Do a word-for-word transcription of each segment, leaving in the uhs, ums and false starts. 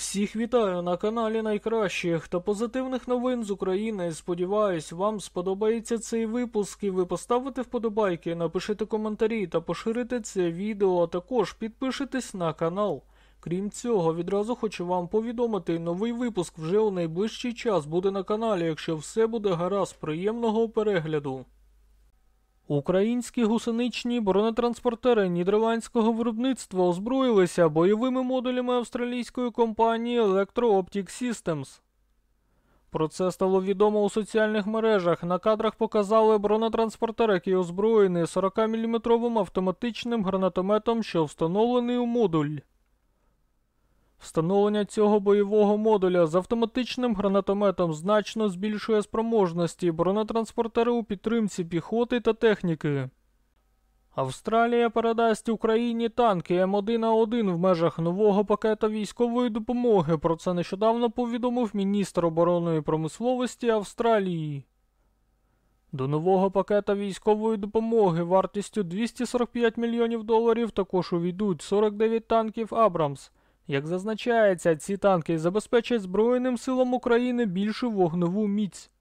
Всіх вітаю на каналі найкращих та позитивних новин з України. Сподіваюсь, вам сподобається цей випуск і ви поставите вподобайки, напишите коментарі та поширите це відео, а також підпишитесь на канал. Крім цього, відразу хочу вам повідомити, новий випуск вже у найближчий час буде на каналі, якщо все буде гаразд. Приємного перегляду. Українські гусеничні бронетранспортери нідерландського виробництва озброїлися бойовими модулями австралійської компанії Electro-Optic Systems. Про це стало відомо у соціальних мережах. На кадрах показали бронетранспортер, який озброєний сорокаміліметровим автоматичним гранатометом, що встановлений у модуль. Встановлення цього бойового модуля з автоматичним гранатометом значно збільшує спроможності бронетранспортера у підтримці піхоти та техніки. Австралія передасть Україні танки М один А один в межах нового пакета військової допомоги. Про це нещодавно повідомив міністр оборонної промисловості Австралії. До нового пакета військової допомоги вартістю двісті сорок п'ять мільйонів доларів також увійдуть сорок дев'ять танків «Абрамс». Як зазначається, ці танки забезпечать Збройним силам України більшу вогневу міць.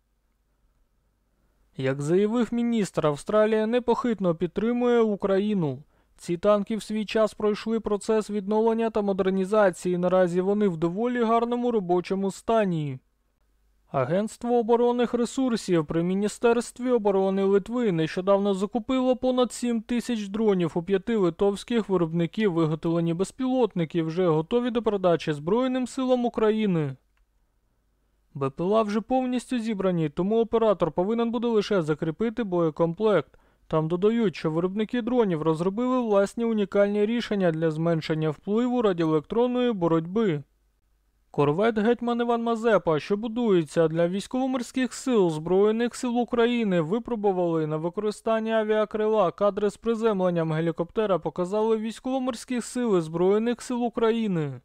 Як заявив міністр, Австралія непохитно підтримує Україну. Ці танки в свій час пройшли процес відновлення та модернізації, наразі вони в доволі гарному робочому стані. Агентство оборонних ресурсів при Міністерстві оборони Литви нещодавно закупило понад сім тисяч дронів у п'яти литовських виробників. Виготовлені безпілотники вже готові до передачі Збройним силам України. БПЛА вже повністю зібрані, тому оператор повинен буде лише закріпити боєкомплект. Там додають, що виробники дронів розробили власні унікальні рішення для зменшення впливу радіоелектронної боротьби. Корвет «Гетьман Іван Мазепа», що будується для військово-морських сил Збройних сил України, випробували на використання авіакрила. Кадри з приземленням гелікоптера показали військово-морські сили Збройних сил України.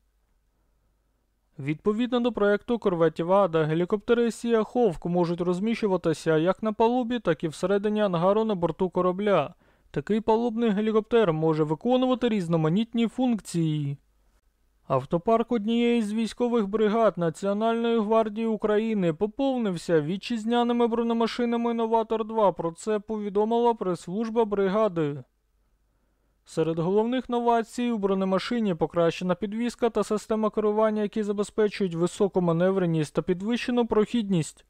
Відповідно до проєкту корветів «Ада», гелікоптери «Сія Ховк» можуть розміщуватися як на палубі, так і всередині ангару на борту корабля. Такий палубний гелікоптер може виконувати різноманітні функції. Автопарк однієї з військових бригад Національної гвардії України поповнився вітчизняними бронемашинами «Новатор два», про це повідомила прес-служба бригади. Серед головних новацій у бронемашині покращена підвізка та система керування, які забезпечують високу маневреність та підвищену прохідність.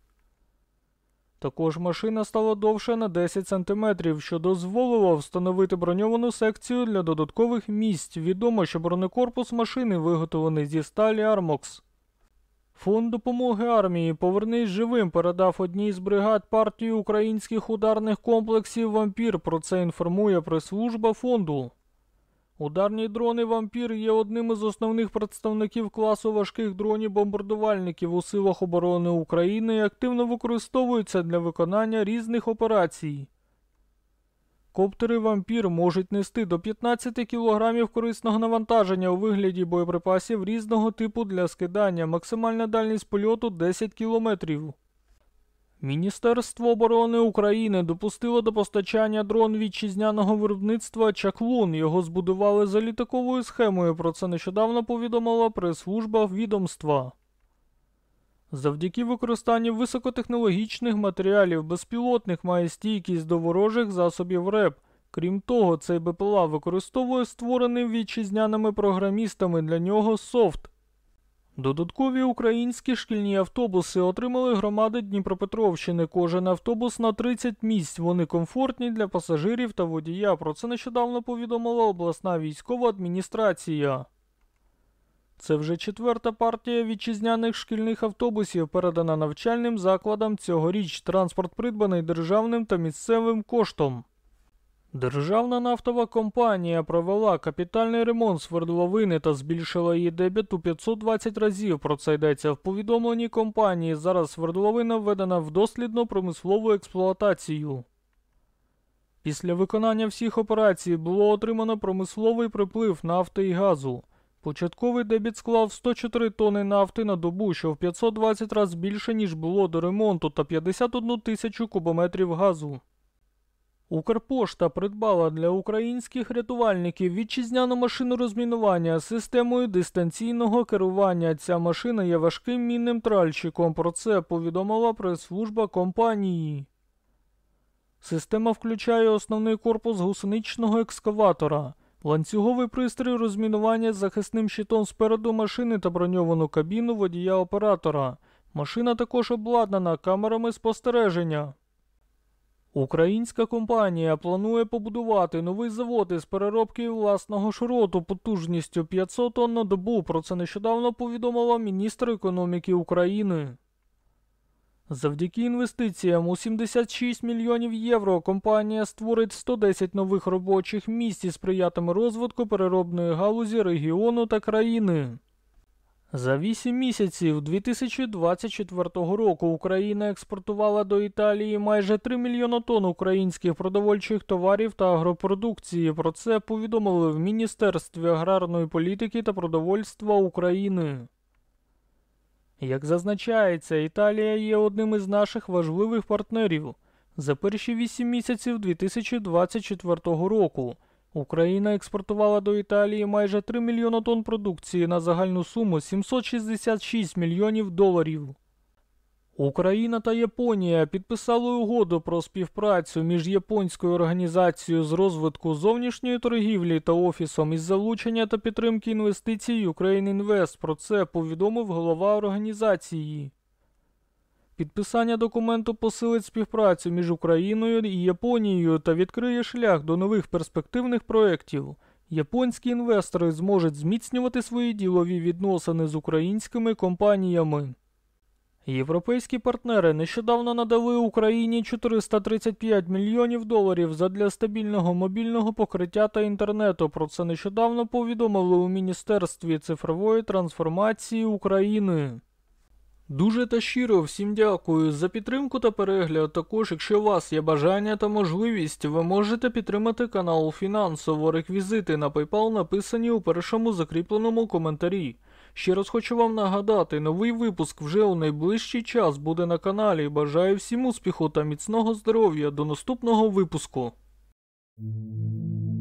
Також машина стала довше на десять сантиметрів, що дозволило встановити броньовану секцію для додаткових місць. Відомо, що бронекорпус машини виготовлений зі сталі «Армокс». Фонд допомоги армії «Повернись живим» передав одній з бригад партію українських ударних комплексів «Вампір». Про це інформує прес-служба фонду. Ударні дрони «Вампір» є одним із основних представників класу важких дронів-бомбардувальників у силах оборони України і активно використовуються для виконання різних операцій. Коптери «Вампір» можуть нести до п'ятнадцяти кілограмів корисного навантаження у вигляді боєприпасів різного типу для скидання. Максимальна дальність польоту – десять кілометрів. Міністерство оборони України допустило до постачання дрон вітчизняного виробництва «Чаклун». Його збудували за літаковою схемою, про це нещодавно повідомила прес-служба відомства. Завдяки використанню високотехнологічних матеріалів безпілотник має стійкість до ворожих засобів РЕП. Крім того, цей БПЛА використовує створений вітчизняними програмістами для нього софт. Додаткові українські шкільні автобуси отримали громади Дніпропетровщини. Кожен автобус на тридцять місць. Вони комфортні для пасажирів та водія. Про це нещодавно повідомила обласна військова адміністрація. Це вже четверта партія вітчизняних шкільних автобусів, передана навчальним закладам цьогоріч. Транспорт придбаний державним та місцевим коштом. Державна нафтова компанія провела капітальний ремонт свердловини та збільшила її дебіт у п'ятсот двадцять разів. Про це йдеться в повідомленні компанії. Зараз свердловина введена в дослідну промислову експлуатацію. Після виконання всіх операцій було отримано промисловий приплив нафти і газу. Початковий дебіт склав сто чотири тонни нафти на добу, що в п'ятсот двадцять разів більше, ніж було до ремонту, та п'ятдесят одну тисячу кубометрів газу. Укрпошта придбала для українських рятувальників вітчизняну машину розмінування з системою дистанційного керування. Ця машина є важким мінним тральщиком. Про це повідомила прес-служба компанії. Система включає основний корпус гусеничного екскаватора, ланцюговий пристрій розмінування з захисним щитом спереду машини та броньовану кабіну водія-оператора. Машина також обладнана камерами спостереження. Українська компанія планує побудувати новий завод із переробки власного шроту потужністю п'ятсот тонн на добу. Про це нещодавно повідомила міністр економіки України. Завдяки інвестиціям у сімдесят шість мільйонів євро компанія створить сто десять нових робочих місць і сприятиме розвитку переробної галузі регіону та країни. За вісім місяців дві тисячі двадцять четвертого року Україна експортувала до Італії майже три мільйони тонн українських продовольчих товарів та агропродукції. Про це повідомили в Міністерстві аграрної політики та продовольства України. Як зазначається, Італія є одним із наших важливих партнерів. За перші вісім місяців дві тисячі двадцять четвертого року Україна експортувала до Італії майже три мільйони тонн продукції на загальну суму сімсот шістдесят шість мільйонів доларів. Україна та Японія підписали угоду про співпрацю між Японською організацією з розвитку зовнішньої торгівлі та Офісом із залучення та підтримки інвестицій Ukraine Invest. Про це повідомив голова організації. Підписання документу посилить співпрацю між Україною і Японією та відкриє шлях до нових перспективних проєктів. Японські інвестори зможуть зміцнювати свої ділові відносини з українськими компаніями. Європейські партнери нещодавно надали Україні чотириста тридцять п'ять мільйонів доларів задля стабільного мобільного покриття та інтернету. Про це нещодавно повідомили у Міністерстві цифрової трансформації України. Дуже та щиро всім дякую за підтримку та перегляд. Також, якщо у вас є бажання та можливість, ви можете підтримати канал фінансово. Реквізити на PayPal написані у першому закріпленому коментарі. Ще раз хочу вам нагадати, новий випуск вже у найближчий час буде на каналі. Бажаю всім успіху та міцного здоров'я. До наступного випуску.